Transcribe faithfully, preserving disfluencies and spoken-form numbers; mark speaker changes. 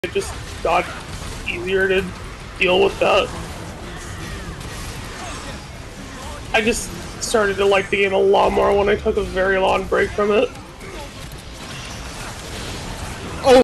Speaker 1: it just got easier to deal with that. I just started to like the game a lot more when I took a very long break from it.